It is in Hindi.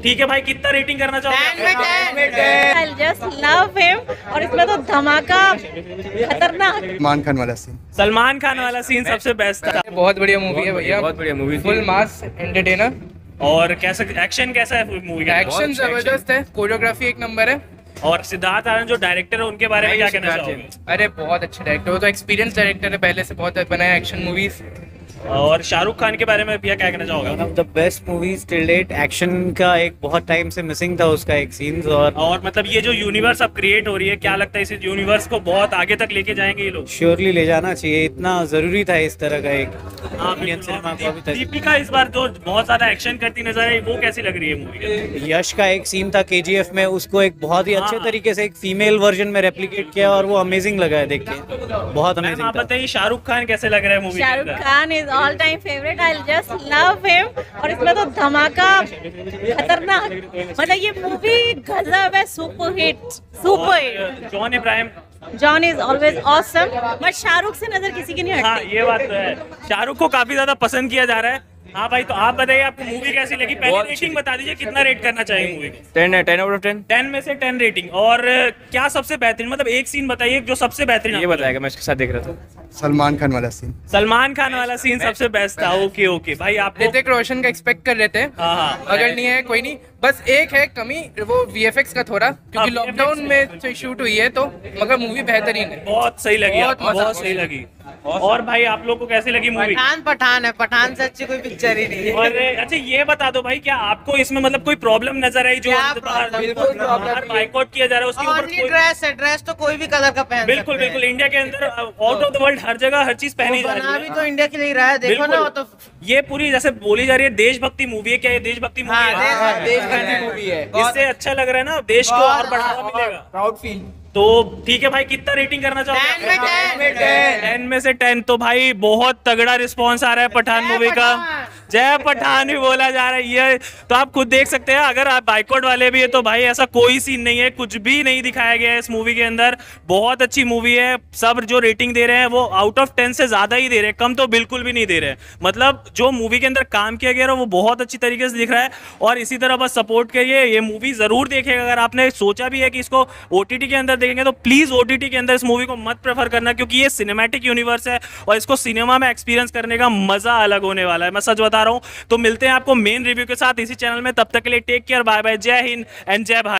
ठीक है भाई, कितना रेटिंग करना चाहोगे? 10 में 10। I just love him। और इसमें तो धमाका खतरनाक। सलमान खान वाला सीन, सलमान खान वाला सीन सबसे बेस्ट था। बहुत बढ़िया मूवी है भैया, बहुत बढ़िया मूवी, फुल मास एंटरटेनर। और कैसा एक्शन कैसा है मूवी का? एक्शन जबरदस्त है, कोरियोग्राफी एक नंबर है। और सिद्धार्थ आनंद जो डायरेक्टर है उनके बारे में क्या कहना चाहोगे? अरे बहुत अच्छे डायरेक्टर, वो तो एक्सपीरियंस डायरेक्टर है, पहले से बहुत बनाया एक्शन मूवीज। और शाहरुख खान के बारे में भैया क्या कहना चाहोगे? One of the best movies till date. Action का एक बहुत टाइम से मिसिंग था उसका एक सीन्स। और मतलब ये जो यूनिवर्स अब क्रिएट हो रही है, क्या लगता है इस यूनिवर्स को बहुत आगे तक लेके जाएंगे ये लोग? श्योरली ले जाना चाहिए, इतना जरूरी था इस तरह का एक इंडियन सिनेमा को अभी तक। दीपिका इस बार जो बहुत ज्यादा एक्शन करती नजर है, वो कैसी लग रही है मूवी? यश का एक सीन था केजीएफ में, उसको एक बहुत ही अच्छे तरीके से एक फीमेल वर्जन में रेप्लिकेट किया और वो अमेजिंग लगा है देख के, बहुत अमेजिंग। आप बताइए शाहरुख खान कैसे लग रहा है movie? Shahrukh Khan is all time favourite. I just love him. और इसमें तो धमाका खतरनाक। मतलब ये मूवी गजब है, super hit, super hit. John Abraham, John is always awesome. But Shahrukh से नजर किसी की नहीं हटती। हाँ ये बात तो है, शाहरुख को काफी ज्यादा पसंद किया जा रहा है। हाँ भाई, तो आप बताइए आपको मूवी कैसी लगी? पहले रेटिंग बता दीजिए, कितना रेट करना चाहिए मूवी को? 10 है, 10 आउट ऑफ 10। 10 में से 10 रेटिंग। और क्या सबसे बेहतरीन, मतलब एक सीन बताइए जो सबसे बेहतरीन ये बताएगा, मैं इसके साथ देख रहा था। सलमान खान वाला सीन, सलमान खान वाला सीन सबसे बेस्ट था। ओके ओके भाई, आपको ऋतिक रोशन का एक्सपेक्ट कर रहे थे, हाँ। अगर नहीं है कोई नहीं, बस एक है कमी, वो वीएफएक्स का थोड़ा, क्योंकि हाँ, लॉकडाउन में शूट हुई है, तो मगर मूवी बेहतरीन है, बहुत सही लगी, बहुत आपको मजा बहुत सही लगी। और भाई आप लोग को कैसी लगी मूवी? पठान है, पठान से अच्छी कोई पिक्चर ही नहीं है। और अच्छा ये बता दो भाई, क्या आपको इसमें मतलब कोई प्रॉब्लम नजर आई जो बाइकआउट किया जा रहा है उसके ऊपर? ओनली ड्रेस है, ड्रेस तो कोई भी कलर का पहन सकता है। बिल्कुल बिल्कुल, इंडिया के अंदर आउट ऑफ द वर्ल्ड हर जगह हर चीज पहनी जा रही बना है। भी तो इंडिया के लिए रहा है, देखो ना। वो तो ये पूरी जैसे बोली जा रही है देशभक्ति मूवी है। क्या ये देशभक्ति मूवी है? देशभक्ति मूवी है। इससे अच्छा लग रहा है ना, देश को और बढ़ावा मिलेगा। Proud feel. तो ठीक है भाई, कितना रेटिंग करना चाहोगे? 10 में 10। 10 में से 10। तो भाई बहुत तगड़ा रिस्पांस आ रहा है पठान मूवी का। जय पठान भी बोला जा रहा है ये, तो आप खुद देख सकते हैं। अगर आप बाइकआउट वाले भी है तो भाई ऐसा कोई सीन नहीं है, कुछ भी नहीं दिखाया गया है इस मूवी के अंदर। बहुत अच्छी मूवी है। सब जो रेटिंग दे रहे हैं वो आउट ऑफ 10 से ज्यादा ही दे रहे हैं, कम तो बिल्कुल भी नहीं दे रहे हैं। मतलब जो मूवी के अंदर काम किया गया है वो बहुत अच्छी तरीके से दिख रहा है। और इसी तरह बस सपोर्ट करिए, ये मूवी जरूर देखिएगा। अगर आपने सोचा भी है कि इसको ओटीटी के अंदर देखेंगे तो प्लीज ओटीटी के अंदर इस मूवी को मत प्रेफर करना, क्योंकि ये सिनेमैटिक यूनिवर्स है और इसको सिनेमा में एक्सपीरियंस करने का मजा अलग होने वाला है, मैं सच बता रहा हूं। तो मिलते हैं आपको मेन रिव्यू के साथ इसी चैनल में, तब तक के लिए टेक केयर, बाय बाय, जय हिंद एंड जय भारत।